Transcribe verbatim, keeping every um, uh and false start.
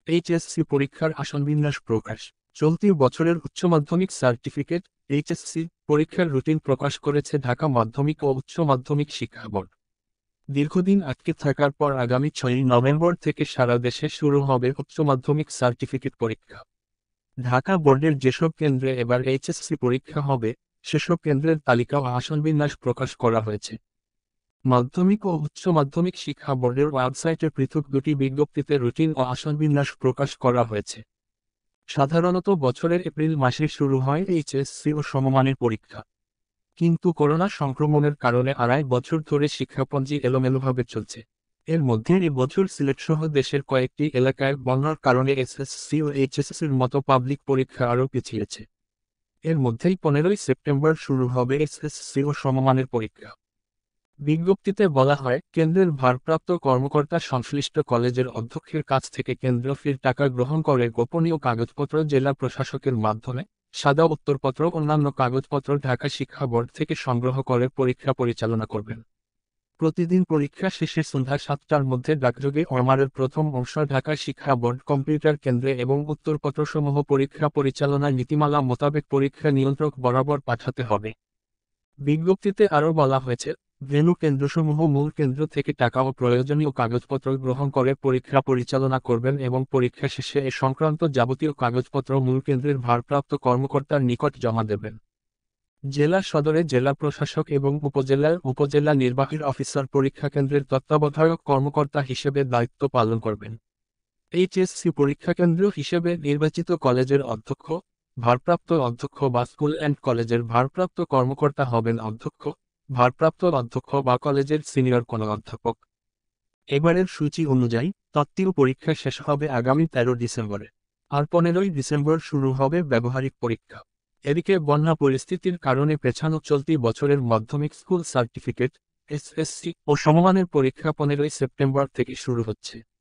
HSC পরীক্ষার আসন বিন্যাস প্রকাশ। চলতি বছরের উচ্চ মাধ্যমিক সার্টিফিকেট এইচএসসি পরীক্ষার রুটিন প্রকাশ করেছে ঢাকা মাধ্যমিক ও উচ্চ মাধ্যমিক শিক্ষা বোর্ড। দীর্ঘদিন আটকে থাকার পর আগামী ছয়ই নভেম্বর থেকে সারা দেশে শুরু হবে উচ্চ মাধ্যমিক সার্টিফিকেট পরীক্ষা। ঢাকা বোর্ডের যেসব কেন্দ্রে এবার এইচএসসি পরীক্ষা হবে সেসব কেন্দ্রের তালিকা ও আসন বিন্যাস প্রকাশ করা হয়েছে। মাধ্যমিক ও উচ্চ মাধ্যমিক শিক্ষা বোর্ডের ওয়েবসাইটে পৃথক দুটি বিজ্ঞপ্তিতে রুটিন ও আসন বিন্যাস প্রকাশ করা হয়েছে। সাধারণত বছরের এপ্রিল মাসে শুরু হয় এইচএসসি ও সমমানের পরীক্ষা, কিন্তু করোনা সংক্রমণের কারণে আড়াই বছর ধরে শিক্ষাপঞ্জি এলোমেলোভাবে চলছে। এর মধ্যে এবছর সিলেটসহ দেশের কয়েকটি এলাকায় বন্যার কারণে এসএসসি ও এইচএসসির মতো পাবলিক পরীক্ষা আরও পিছিয়েছে। এর মধ্যেই পনেরোই সেপ্টেম্বর শুরু হবে এসএসসি ও সমমানের পরীক্ষা। বিজ্ঞপ্তিতে বলা হয়, কেন্দ্রের ভারপ্রাপ্ত কর্মকর্তা সংশ্লিষ্ট কলেজের অধ্যক্ষের কাছ থেকে কেন্দ্র ফির টাকা গ্রহণ করে গোপনীয় কাগজপত্র জেলা প্রশাসকের মাধ্যমে সাদা উত্তরপত্র অন্যান্য কাগজপত্র ঢাকা শিক্ষা বোর্ড থেকে সংগ্রহ করে পরীক্ষা পরিচালনা করবেন। প্রতিদিন পরীক্ষা শেষে সন্ধ্যা সাতটার মধ্যে ডাকযোগে ওমারের প্রথম অংশ ঢাকা শিক্ষা বোর্ড কম্পিউটার কেন্দ্রে এবং উত্তরপত্রসমূহ পরীক্ষা পরিচালনার নীতিমালা মোতাবেক পরীক্ষা নিয়ন্ত্রক বরাবর পাঠাতে হবে। বিজ্ঞপ্তিতে আরও বলা হয়েছে, ভেন্যু কেন্দ্রসমূহ মূল কেন্দ্র থেকে টাকা ও প্রয়োজনীয় কাগজপত্র গ্রহণ করে পরীক্ষা পরিচালনা করবেন এবং পরীক্ষা শেষে এ সংক্রান্ত যাবতীয় কাগজপত্র মূল কেন্দ্রের ভারপ্রাপ্ত কর্মকর্তার নিকট জমা দেবেন। জেলা সদরে জেলা প্রশাসক এবং উপজেলার উপজেলা নির্বাহী অফিসার পরীক্ষা কেন্দ্রের তত্ত্বাবধায়ক কর্মকর্তা হিসেবে দায়িত্ব পালন করবেন। এইচএসসি পরীক্ষা কেন্দ্র হিসেবে নির্বাচিত কলেজের অধ্যক্ষ, ভারপ্রাপ্ত অধ্যক্ষ বা স্কুল অ্যান্ড কলেজের ভারপ্রাপ্ত কর্মকর্তা হবেন অধ্যক্ষ, ভারপ্রাপ্ত অধ্যক্ষ বা কলেজের সিনিয়র কোনো অধ্যাপক। এবারের সূচি অনুযায়ী তত্ত্বীয় পরীক্ষা শেষ হবে আগামী তেরো ডিসেম্বরে, আর পনেরোই ডিসেম্বর শুরু হবে ব্যবহারিক পরীক্ষা। এদিকে বন্যা পরিস্থিতির কারণে পেছানো চলতি বছরের মাধ্যমিক স্কুল সার্টিফিকেট এসএসসি ও সমমানের পরীক্ষা পনেরোই সেপ্টেম্বর থেকে শুরু হচ্ছে।